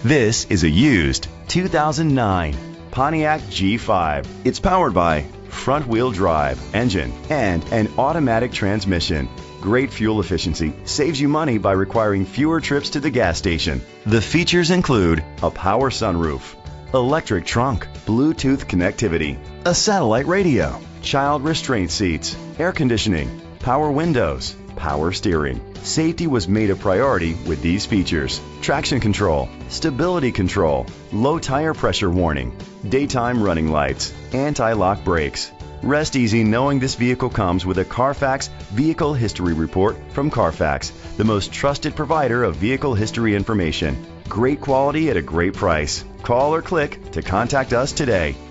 This is a used 2009 Pontiac G5. It's powered by front-wheel drive engine and an automatic transmission. Great fuel efficiency saves you money by requiring fewer trips to the gas station. The features include a power sunroof, electric trunk, Bluetooth connectivity, a satellite radio, child restraint seats, air conditioning, power windows, power steering. Safety was made a priority with these features: traction control, stability control, low tire pressure warning, daytime running lights, anti-lock brakes. Rest easy knowing this vehicle comes with a Carfax Vehicle History Report from Carfax, the most trusted provider of vehicle history information. Great quality at a great price. Call or click to contact us today.